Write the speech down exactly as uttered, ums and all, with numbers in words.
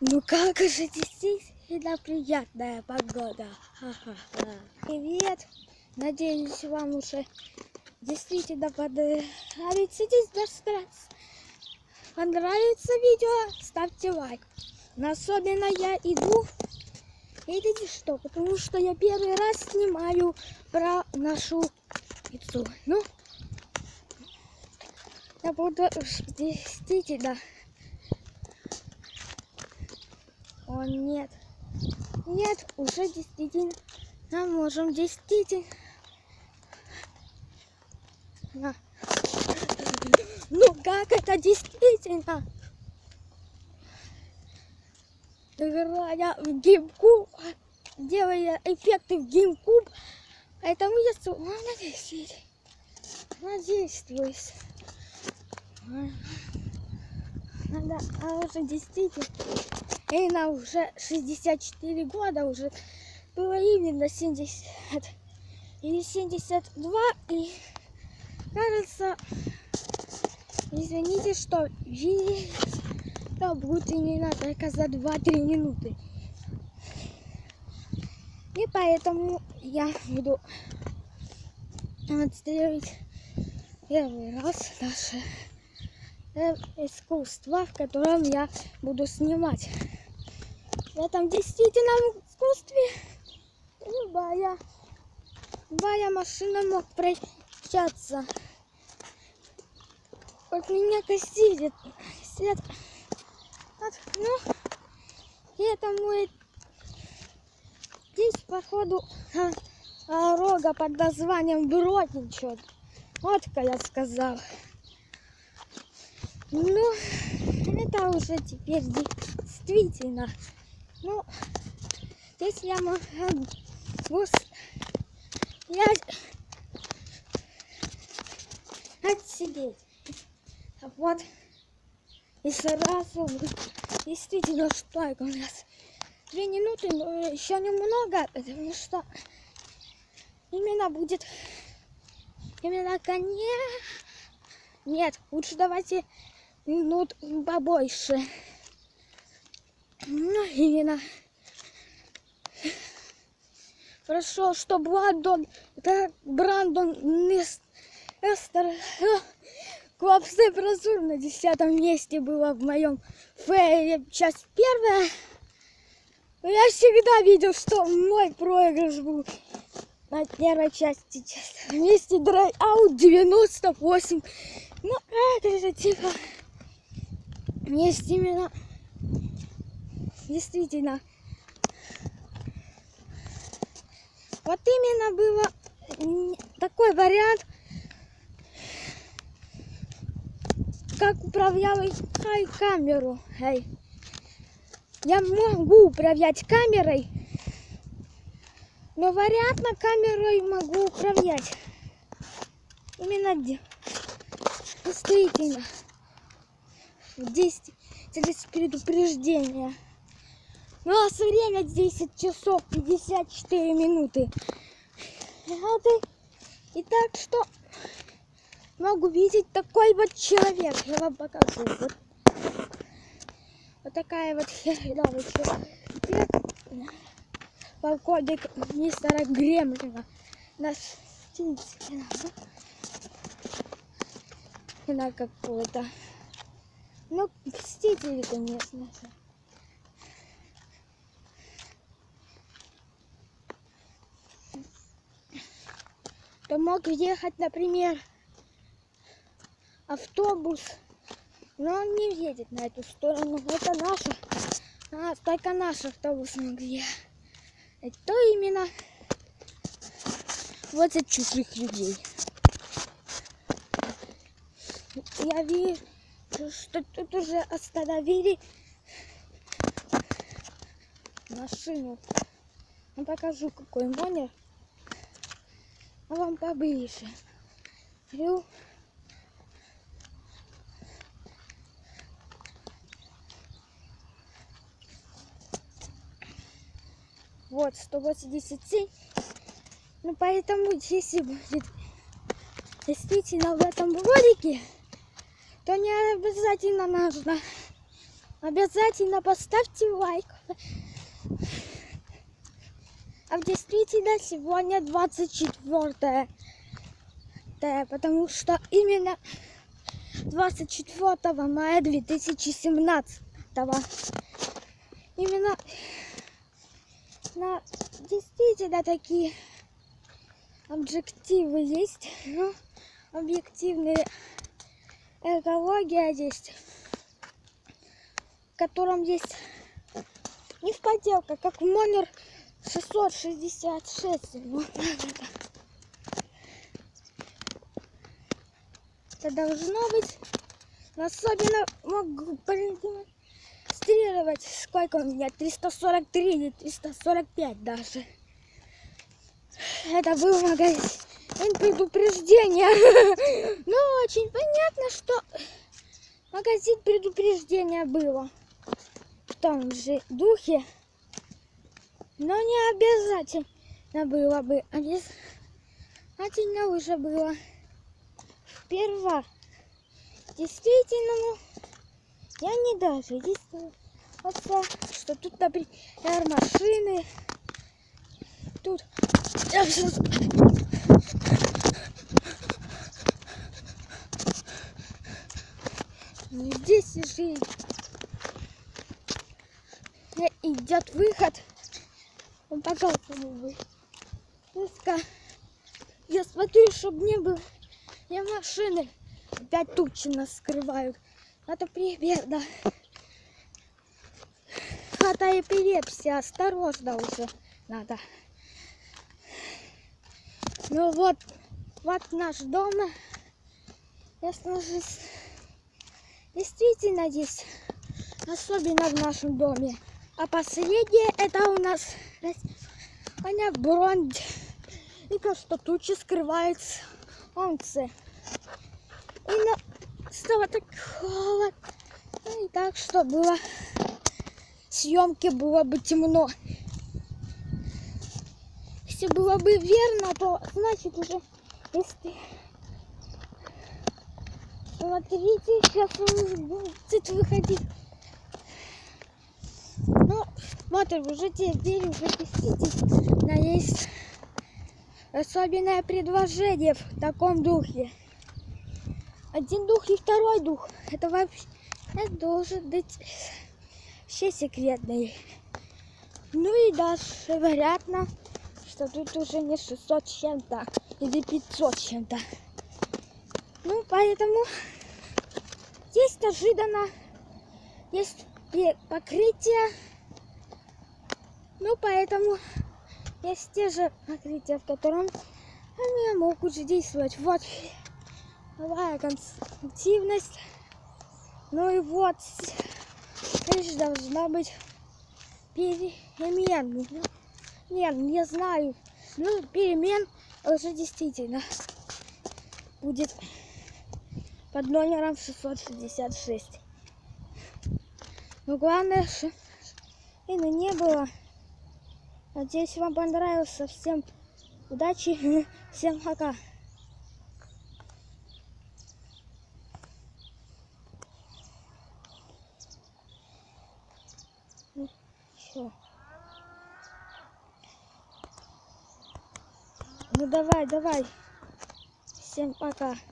Ну как же действительно приятная погода. Ха-ха-ха. Привет. Надеюсь, вам уже действительно понравится понравится видео, ставьте лайк. Но особенно я иду, видите что, потому что я первый раз снимаю про нашу пиццу. Ну, я буду действительно... О, нет. Нет, уже действительно можем действительно... Ну как это действительно? Играя в GameCube, делая эффекты в GameCube, это место, надеюсь, надеюсь, надо, а уже действительно, и на уже шестьдесят четыре года уже было именно семьдесят или семьдесят два, и кажется, извините, что видео будет именно только за два-три минуты. И поэтому я буду демонстрировать первый раз наше искусство, в котором я буду снимать. В этом действительном искусстве любая, любая машина может прощаться. Вот меня косит свет. Вот, ну, и это мой здесь, походу, дорога под названием Бродничок. Вот как я сказал. Ну, это уже теперь действительно. Ну, здесь я могу снять, отсидеть. Вот. И сразу действительно, что у нас две минуты, но еще немного, потому что именно будет именно конец. Нет, лучше давайте минут побольше. Ну, именно. Хорошо, что Брандон, это Брандон Нестер, Клопсы Прозур на десятом месте было в моем фейле, часть первая. Я всегда видел, что мой проигрыш был на первой части. Вместе драйаут девяносто восемь. Ну, это же типа есть именно действительно. Вот именно было такой вариант, как управлял камеру. Эй. Я могу управлять камерой, но вариантно камерой могу управлять. Именно действительно. Здесь через предупреждение. Ну а время десять часов пятьдесят четыре минуты. И так что могу видеть такой вот человек. Я вам покажу. Вот, вот такая вот херня. Полковник мистера Гремлина. Наш птица. На какой-то. Ну, мстители, конечно. То мог ехать, например, автобус, но он не едет на эту сторону. Это наша, а, только наш автобус мог ехать. Это именно возят чужих людей. Я вижу, что тут уже остановили машину. Я покажу, какой номер. А вам поближе. Ю. Вот, сто восемьдесят семь. Ну, поэтому, если будет действительно в этом ролике, то не обязательно нужно обязательно поставьте лайк. А в действительности сегодня двадцать четвёртое, потому что именно двадцать четвёртого мая две тысячи семнадцатого именно на действительно такие объективы есть, но объективные экология есть, в котором есть не в поделках, как в номер шестьсот шестьдесят шесть. Вот это должно быть. Особенно могу продемонстрировать, сколько у меня, триста сорок три или триста сорок пять даже. Это был магазин предупреждения. Ну, очень понятно, что магазин предупреждения было в том же духе. Но не обязательно было бы. Обязательно уже было впервые. Действительно, ну, я не даже единственное, что тут, например, машины. Тут здесь же идет выход. Он показал новый. Я смотрю, чтобы не было. Я машины опять тучи нас скрывают. Это привет, да. Это эпилепсия. Осторожно уже надо. Ну вот, вот наш дом. Действительно есть, особенно в нашем доме. А последнее это у нас понятно, бронь. И как что тучи скрывает солнце. И на... стало так холодно. И так, что было съемки было бы темно. Если было бы верно, то значит уже, если смотрите, сейчас он будет выходить. Ну, смотрим, уже теперь уже действительно есть особенное предложение в таком духе. Один дух и второй дух. Это вообще это должен быть все секретный. Ну и даже вероятно, что тут уже не шестьсот с чем-то или пятьсот с чем-то. Ну, поэтому есть ожиданно, есть покрытие. Ну, поэтому есть те же покрытия, в котором они могут действовать. Вот новая конструктивность. Ну и вот здесь должна быть перемен. Нет, не знаю. Ну, перемен уже действительно будет под номером шестьсот шестьдесят шесть. Но главное, что и не было. Надеюсь, вам понравился. Всем удачи, всем пока. Все. Ну давай, давай. Всем пока.